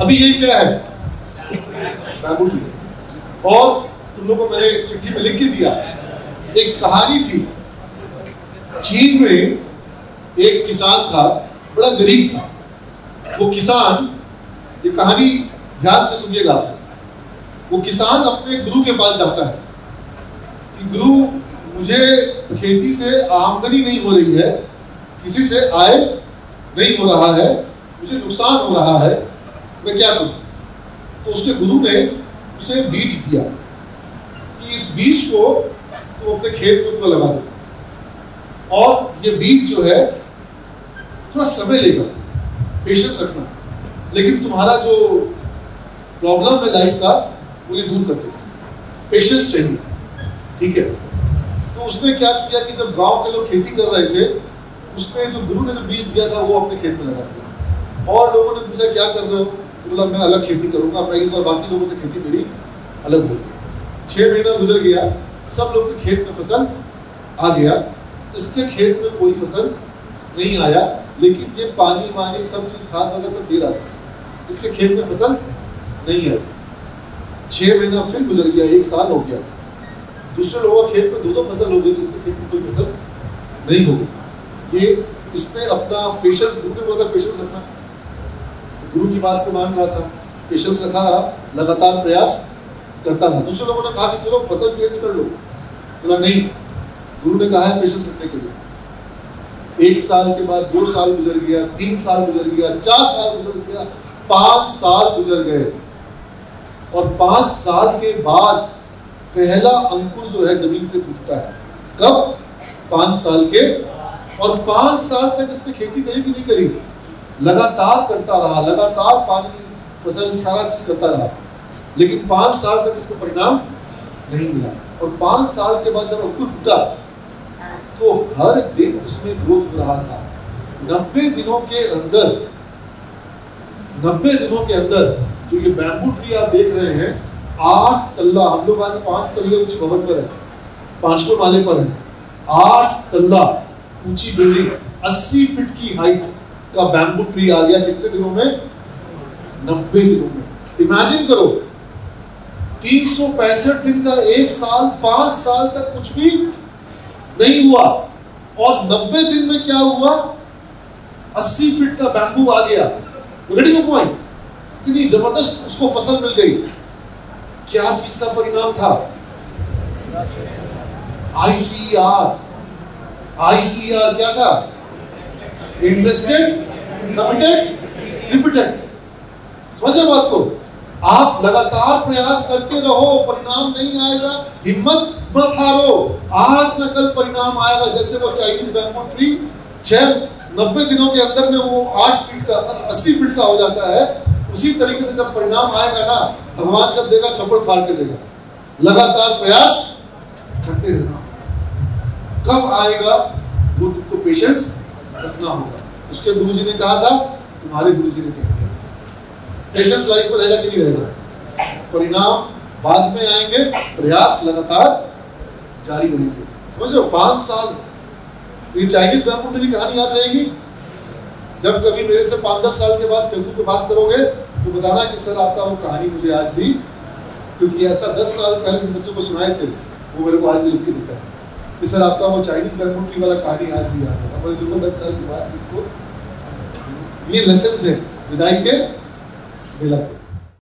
अभी यही क्या है, बैम्बू ट्री। और तुम लोगों को मैंने चिट्ठी में लिख के दिया, एक कहानी थी। चीन में एक किसान था, बड़ा गरीब था। वो किसान, ये कहानी ध्यान से सुनिएगा आपसे। वो किसान अपने गुरु के पास जाता है कि गुरु, मुझे खेती से आमदनी नहीं हो रही है, किसी से आय नहीं हो रहा है, मुझे नुकसान हो रहा है, मैं क्या करूं? तो उसके गुरु ने उसे बीज दिया कि इस बीज को तुम अपने खेत में लगा दो, और ये बीज जो है थोड़ा समय लेगा, पेशेंस रखना, लेकिन तुम्हारा जो प्रॉब्लम है लाइफ का वो ये दूर कर देगा, पेशेंस चाहिए, ठीक है। तो उसने क्या किया कि जब गांव के लोग खेती कर रहे थे, उसने जो गुरु ने जो बीज दिया था वो अपने खेत में लगा दिया। और लोगों ने पूछा क्या कर रहे हो? तो बोला मैं अलग खेती करूंगा, मैं इस बार बाकी लोगों से खेती मेरी अलग होगी। 6 महीना गुजर गया, सब लोग के खेत में फसल आ गया, इसके खेत में कोई फसल नहीं आया, लेकिन ये पानी वानी सब चीज खाद वगैरह सब दे रहा था, इसके खेत में फसल नहीं आई। 6 महीना फिर गुजर गया, 1 साल हो गया, दूसरे लोगों के खेत में 2-2 फसल हो गई, इसके खेत में कोई फसल नहीं हो गई। ये इसने अपना पेशेंस, गुरु ने बोला पेशेंस रखना, गुरु की बात को मान रहा था, पेशेंस रखा रहा, लगातार प्रयास करता रहा। दूसरे लोगों ने कहा कि चलो फसल चेंज कर लो, बोला नहीं, गुरु ने कहा है पेशेंस रखने के लिए। 1 साल के बाद 2 साल गुजर गया, 3 साल गुजर गया, 4 साल गुजर गया, 5 साल गुजर गए, और 5 साल के बाद पहला अंकुर जो है जमीन से फूटता है। कब? 5 साल के। और 5 साल तक इसने खेती करी कि नहीं करी? लगातार करता रहा, लगातार पानी, फसल, सारा चीज करता रहा, लेकिन 5 साल तक इसको परिणाम नहीं मिला। और 5 साल के बाद जब अंकुर फूटा तो हर दिन उसमें ग्रोथ हो रहा था। 90 दिनों के अंदर, 90 दिनों के अंदर जो ये बैम्बू ट्री आप देख रहे हैं, 8 तल्ला, हम लोग आज 5 तल्ले ऊंचे भवन पर है, 5वें माले पर है, 8 तल्ला ऊंची बिल्डिंग, 80 फीट की हाइट का बैम्बू ट्री आ गया। कितने दिनों में? 90 दिनों में। इमेजिन करो, 365 दिन का 1 साल, 5 साल तक कुछ भी नहीं हुआ, और 90 दिन में क्या हुआ? 80 फीट का बैम्बू आ गया। पॉइंट, इतनी जबरदस्त उसको फसल मिल गई। क्या चीज का परिणाम था? ICR। ICR क्या था? Interested, committed, repeated. समझे बात को? आप लगातार प्रयास करते रहो, परिणाम नहीं आएगा, हिम्मत मत हारो, आज न कल परिणाम आएगा। जैसे वो चाइनीज बैम्बू ट्री 90 दिनों के अंदर में वो 8 फीट का, 80 फीट का हो जाता है, उसी तरीके से जब परिणाम आएगा ना, भगवान जब देगा छप्पड़ फाड़ के देगा। लगातार प्रयास करते रहना। कब आएगा? वो तुमको पेशेंस रखना होगा। उसके गुरुजी ने कहा था, तुम्हारे गुरुजी ने कह दिया। पेशेंस लाइफ में रहेगा कि नहीं रहेगा? परिणाम बाद में आएंगे, प्रयास लगातार जारी रहेंगे। समझ लो, 5 साल। ये चाइनीज बैम्बू ट्री की कहानी याद रहेगी। जब कभी मेरे से 5-10 साल के बाद फेसबुक पे बात करोगे तो बताना कि सर आपका वो कहानी मुझे आज भी, क्योंकि ऐसा 10 साल पहले जिस बच्चों को सुनाए थे वो मेरे को आज भी लिख के देता है कि सर आपका वो चाइनीज बैम्बू ट्री वाला कहानी आज भी याद है। हमारे जो 10 साल के बाद इसको, ये लेसन है विदाई के मिला के।